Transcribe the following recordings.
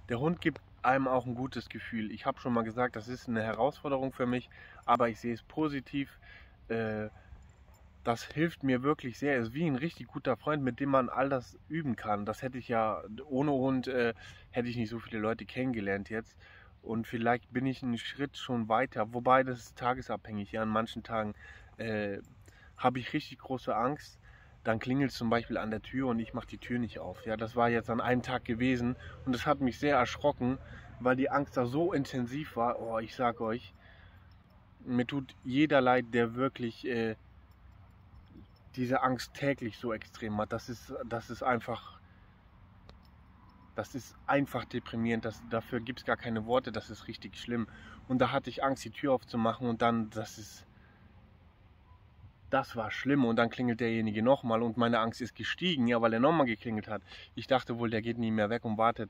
Der Hund gibt einem auch ein gutes Gefühl. Ich habe schon mal gesagt, das ist eine Herausforderung für mich, aber ich sehe es positiv. Äh, Das hilft mir wirklich sehr. Es ist wie ein richtig guter Freund, mit dem man all das üben kann. Das hätte ich ja ohne Hund, hätte ich nicht so viele Leute kennengelernt jetzt. Und vielleicht bin ich einen Schritt schon weiter. Wobei, das ist tagesabhängig. Ja, an manchen Tagen äh, habe ich richtig große Angst. Dann klingelt es zum Beispiel an der Tür und ich mache die Tür nicht auf. Ja, das war jetzt an einem Tag gewesen und das hat mich sehr erschrocken, weil die Angst da so intensiv war. Oh, ich sag euch, mir tut jeder leid, der wirklich diese Angst täglich so extrem hat. Das ist einfach deprimierend. Dafür gibt es gar keine Worte. Das ist richtig schlimm. Und da hatte ich Angst, die Tür aufzumachen und dann, das war schlimm. Und dann klingelt derjenige nochmal und meine Angst ist gestiegen, ja, weil er nochmal geklingelt hat. Ich dachte wohl, der geht nie mehr weg und wartet,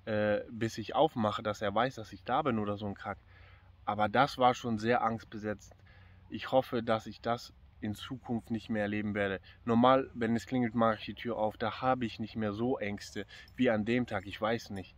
bis ich aufmache, dass er weiß, dass ich da bin oder so ein Kack. Aber das war schon sehr angstbesetzt. Ich hoffe, dass ich das in Zukunft nicht mehr erleben werde. Normal, wenn es klingelt, mache ich die Tür auf. Da habe ich nicht mehr so Ängste wie an dem Tag. Ich weiß nicht.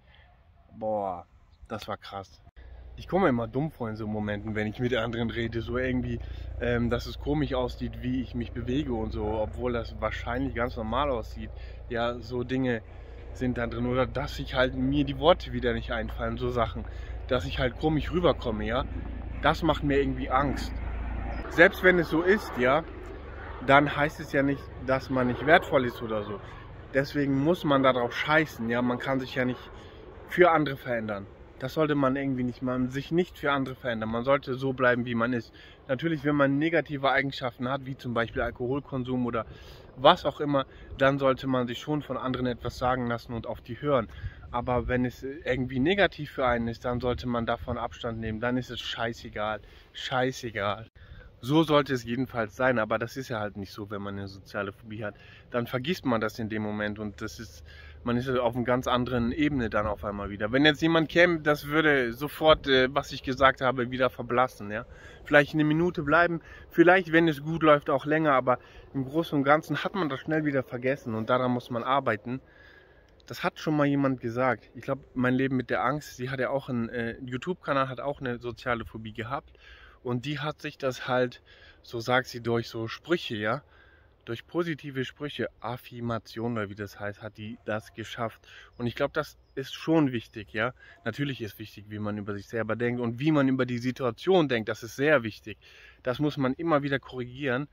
Boah, das war krass. Ich komme mir immer dumm vor in so Momenten, wenn ich mit anderen rede. So irgendwie, dass es komisch aussieht, wie ich mich bewege und so. Obwohl das wahrscheinlich ganz normal aussieht. Ja, so Dinge sind da drin. Oder dass ich halt mir die Worte wieder nicht einfallen. So Sachen. Dass ich halt komisch rüberkomme, ja. Das macht mir irgendwie Angst. Selbst wenn es so ist, ja, dann heißt es ja nicht, dass man nicht wertvoll ist oder so. Deswegen muss man darauf scheißen, ja, man kann sich ja nicht für andere verändern. Das sollte man irgendwie nicht, man sich nicht für andere verändern. Man sollte so bleiben, wie man ist. Natürlich, wenn man negative Eigenschaften hat, wie zum Beispiel Alkoholkonsum oder was auch immer, dann sollte man sich schon von anderen etwas sagen lassen und auf die hören. Aber wenn es irgendwie negativ für einen ist, dann sollte man davon Abstand nehmen. Dann ist es scheißegal. Scheißegal. So sollte es jedenfalls sein, aber das ist ja halt nicht so, wenn man eine soziale Phobie hat. Dann vergisst man das in dem Moment und man ist auf einer ganz anderen Ebene dann auf einmal wieder. Wenn jetzt jemand käme, das würde sofort, was ich gesagt habe, wieder verblassen. Ja? Vielleicht eine Minute bleiben, vielleicht, wenn es gut läuft, auch länger, aber im Großen und Ganzen hat man das schnell wieder vergessen und daran muss man arbeiten. Das hat schon mal jemand gesagt. Ich glaube, mein Leben mit der Angst, sie hat ja auch einen YouTube-Kanal, hat auch eine soziale Phobie gehabt. Und die hat sich das halt, so sagt sie, durch so Sprüche, ja, durch positive Sprüche, Affirmation oder wie das heißt, hat die das geschafft. Und ich glaube, das ist schon wichtig, ja. Natürlich ist wichtig, wie man über sich selber denkt und wie man über die Situation denkt. Das ist sehr wichtig. Das muss man immer wieder korrigieren.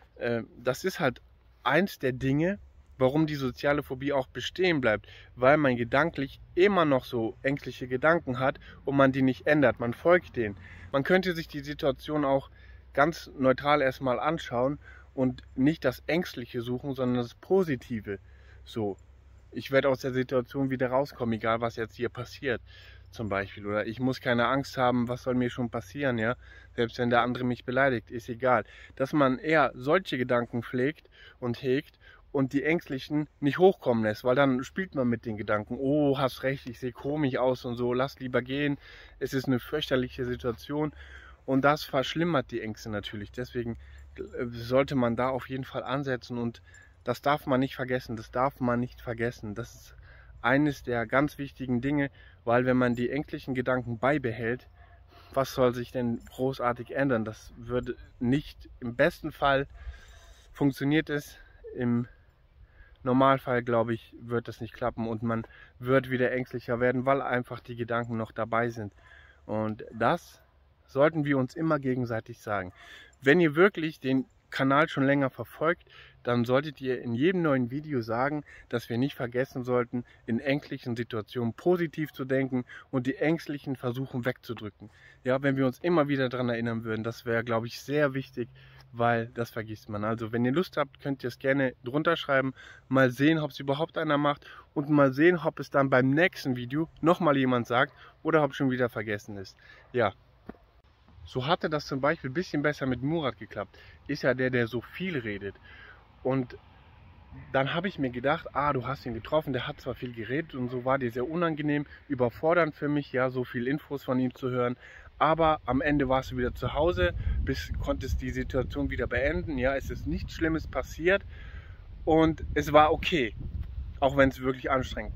Das ist halt eins der Dinge, warum die soziale Phobie auch bestehen bleibt, weil man gedanklich immer noch so ängstliche Gedanken hat und man die nicht ändert, man folgt denen. Man könnte sich die Situation auch ganz neutral erstmal anschauen und nicht das Ängstliche suchen, sondern das Positive. So, ich werde aus der Situation wieder rauskommen, egal was jetzt hier passiert, zum Beispiel. Oder ich muss keine Angst haben, was soll mir schon passieren, ja? Selbst wenn der andere mich beleidigt, ist egal. Dass man eher solche Gedanken pflegt und hegt und die Ängstlichen nicht hochkommen lässt, weil dann spielt man mit den Gedanken, oh, hast recht, ich sehe komisch aus und so, lass lieber gehen, es ist eine fürchterliche Situation und das verschlimmert die Ängste natürlich. Deswegen sollte man da auf jeden Fall ansetzen und das darf man nicht vergessen, das darf man nicht vergessen. Das ist eines der ganz wichtigen Dinge, weil wenn man die ängstlichen Gedanken beibehält, was soll sich denn großartig ändern? Das würde nicht, im besten Fall funktioniert es, im Normalfall, glaube ich, wird das nicht klappen und man wird wieder ängstlicher werden, weil einfach die Gedanken noch dabei sind. Und das sollten wir uns immer gegenseitig sagen. Wenn ihr wirklich den Kanal schon länger verfolgt, dann solltet ihr in jedem neuen Video sagen, dass wir nicht vergessen sollten, in ängstlichen Situationen positiv zu denken und die ängstlichen versuchen wegzudrücken. Ja, wenn wir uns immer wieder daran erinnern würden, das wäre, glaube ich, sehr wichtig, weil das vergisst man. Also wenn ihr Lust habt, könnt ihr es gerne drunter schreiben, mal sehen, ob es überhaupt einer macht und mal sehen, ob es dann beim nächsten Video nochmal jemand sagt oder ob es schon wieder vergessen ist. Ja. So hatte das zum Beispiel ein bisschen besser mit Murat geklappt. Ist ja der so viel redet. Und dann habe ich mir gedacht, du hast ihn getroffen, der hat zwar viel geredet und so, war dir sehr unangenehm, überfordernd für mich, ja, so viel Infos von ihm zu hören. Aber am Ende warst du wieder zu Hause, konntest die Situation wieder beenden. Ja, es ist nichts Schlimmes passiert und es war okay, auch wenn es wirklich anstrengend war.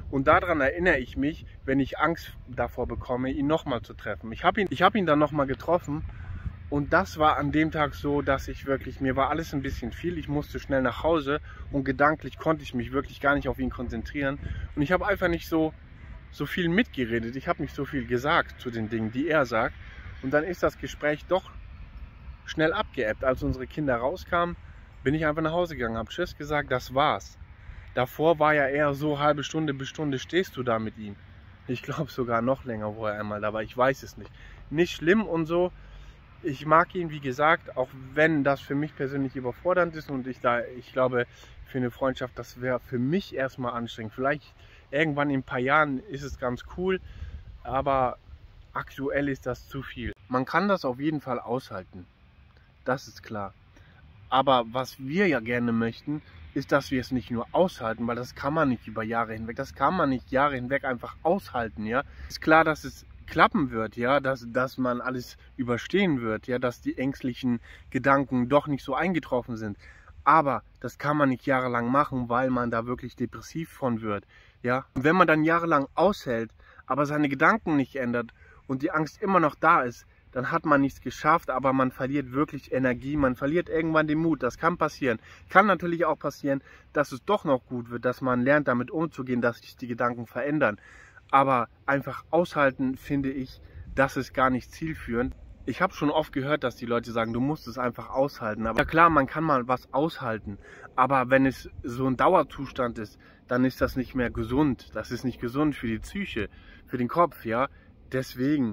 Und daran erinnere ich mich, wenn ich Angst davor bekomme, ihn nochmal zu treffen. Ich hab ihn dann nochmal getroffen und das war an dem Tag so, dass ich wirklich, mir war alles ein bisschen viel. Ich musste schnell nach Hause und gedanklich konnte ich mich wirklich gar nicht auf ihn konzentrieren. Und ich habe einfach nicht so viel mitgeredet. Ich habe nicht so viel gesagt zu den Dingen, die er sagt. Und dann ist das Gespräch doch schnell abgeebbt. Als unsere Kinder rauskamen, bin ich einfach nach Hause gegangen, habe Tschüss gesagt, das war's. Davor war ja eher so, halbe Stunde bis Stunde stehst du da mit ihm. Ich glaube sogar noch länger, wo er einmal da war. Ich weiß es nicht. Nicht schlimm und so. Ich mag ihn, wie gesagt, auch wenn das für mich persönlich überfordernd ist und ich glaube, für eine Freundschaft, das wäre für mich erstmal anstrengend. Vielleicht irgendwann in ein paar Jahren ist es ganz cool, aber aktuell ist das zu viel. Man kann das auf jeden Fall aushalten, das ist klar. Aber was wir ja gerne möchten, ist, dass wir es nicht nur aushalten, weil das kann man nicht über Jahre hinweg, das kann man nicht Jahre hinweg einfach aushalten, ja. Ist klar, dass es klappen wird, ja, dass man alles überstehen wird, ja, dass die ängstlichen Gedanken doch nicht so eingetroffen sind. Aber das kann man nicht jahrelang machen, weil man da wirklich depressiv von wird, ja. Und wenn man dann jahrelang aushält, aber seine Gedanken nicht ändert und die Angst immer noch da ist, dann hat man nichts geschafft, aber man verliert wirklich Energie, man verliert irgendwann den Mut. Das kann passieren. Kann natürlich auch passieren, dass es doch noch gut wird, dass man lernt, damit umzugehen, dass sich die Gedanken verändern. Aber einfach aushalten, finde ich, das ist gar nicht zielführend. Ich habe schon oft gehört, dass die Leute sagen, du musst es einfach aushalten. Aber ja klar, man kann mal was aushalten. Aber wenn es so ein Dauerzustand ist, dann ist das nicht mehr gesund. Das ist nicht gesund für die Psyche, für den Kopf, ja. Deswegen,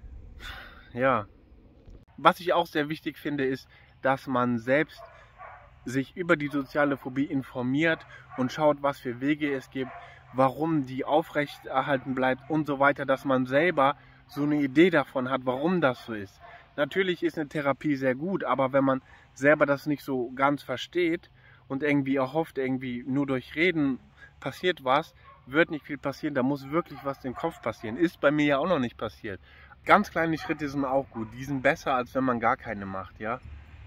ja. Was ich auch sehr wichtig finde, ist, dass man selbst sich über die soziale Phobie informiert und schaut, was für Wege es gibt, warum die aufrechterhalten bleibt und so weiter, dass man selber so eine Idee davon hat, warum das so ist. Natürlich ist eine Therapie sehr gut, aber wenn man selber das nicht so ganz versteht und irgendwie erhofft, irgendwie nur durch Reden passiert was, wird nicht viel passieren, da muss wirklich was im Kopf passieren. Ist bei mir ja auch noch nicht passiert. Ganz kleine Schritte sind auch gut, die sind besser, als wenn man gar keine macht, ja.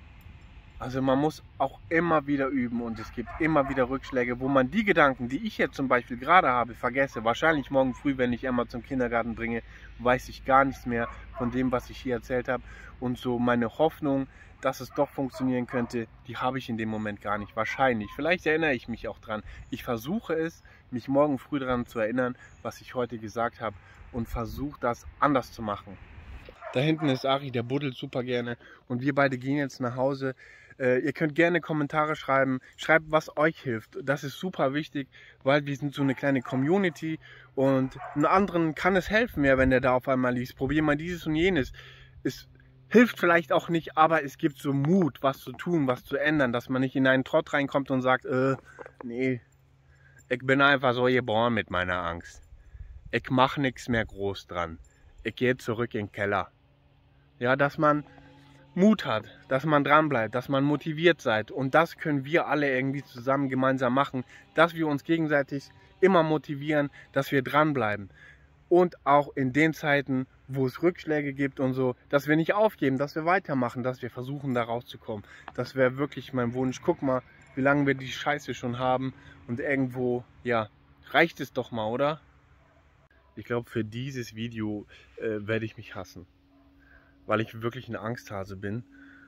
Also man muss auch immer wieder üben und es gibt immer wieder Rückschläge, wo man die Gedanken, die ich jetzt zum Beispiel gerade habe, vergesse. Wahrscheinlich morgen früh, wenn ich Emma zum Kindergarten bringe, weiß ich gar nichts mehr von dem, was ich hier erzählt habe. Und so meine Hoffnung, dass es doch funktionieren könnte, die habe ich in dem Moment gar nicht. Wahrscheinlich. Vielleicht erinnere ich mich auch dran. Ich versuche es, mich morgen früh daran zu erinnern, was ich heute gesagt habe und versuche das anders zu machen. Da hinten ist Ari, der buddelt super gerne und wir beide gehen jetzt nach Hause. Ihr könnt gerne Kommentare schreiben, schreibt, was euch hilft. Das ist super wichtig, weil wir sind so eine kleine Community und einem anderen kann es helfen, ja, wenn der da auf einmal liest. Probier mal dieses und jenes. Es hilft vielleicht auch nicht, aber es gibt so Mut, was zu tun, was zu ändern, dass man nicht in einen Trott reinkommt und sagt, nee, ich bin einfach so geboren mit meiner Angst. Ich mache nichts mehr groß dran. Ich gehe zurück in den Keller. Ja, dass man Mut hat, dass man dran bleibt, dass man motiviert seid. Und das können wir alle irgendwie zusammen gemeinsam machen, dass wir uns gegenseitig immer motivieren, dass wir dranbleiben. Und auch in den Zeiten, wo es Rückschläge gibt und so, dass wir nicht aufgeben, dass wir weitermachen, dass wir versuchen, da rauszukommen. Das wäre wirklich mein Wunsch. Guck mal, wie lange wir die Scheiße schon haben und irgendwo, ja, reicht es doch mal, oder? Ich glaube, für dieses Video werde ich mich hassen, weil ich wirklich ein Angsthase bin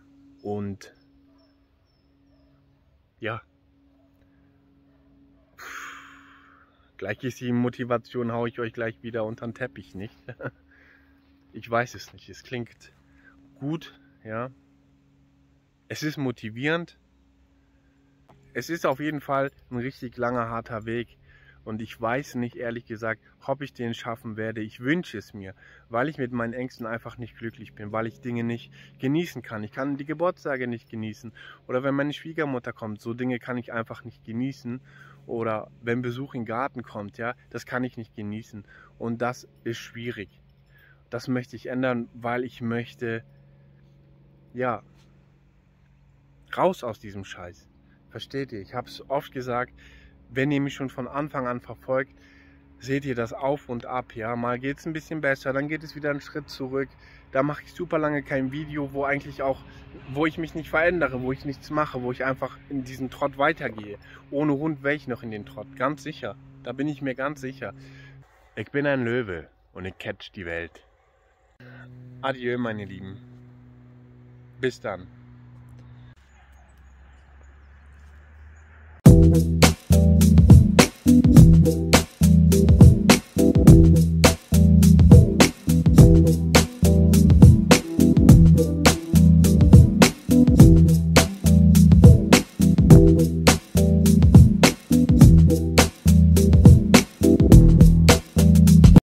und ja, gleich ist die Motivation, haue ich euch gleich wieder unter den Teppich, nicht? Ich weiß es nicht, es klingt gut, ja, es ist motivierend, es ist auf jeden Fall ein richtig langer, harter Weg. Und ich weiß nicht, ehrlich gesagt, ob ich den schaffen werde. Ich wünsche es mir, weil ich mit meinen Ängsten einfach nicht glücklich bin, weil ich Dinge nicht genießen kann. Ich kann die Geburtstage nicht genießen. Oder wenn meine Schwiegermutter kommt, so Dinge kann ich einfach nicht genießen. Oder wenn Besuch in den Garten kommt, ja, das kann ich nicht genießen. Und das ist schwierig. Das möchte ich ändern, weil ich möchte, ja, raus aus diesem Scheiß. Versteht ihr? Ich habe es oft gesagt. Wenn ihr mich schon von Anfang an verfolgt, seht ihr das auf und ab. Ja, mal geht es ein bisschen besser, dann geht es wieder einen Schritt zurück. Da mache ich super lange kein Video, wo ich mich nicht verändere, wo ich nichts mache, wo ich einfach in diesen Trott weitergehe. Ohne Hund wäre ich noch in den Trott, ganz sicher. Da bin ich mir ganz sicher. Ich bin ein Löwe und ich catch die Welt. Adieu, meine Lieben. Bis dann.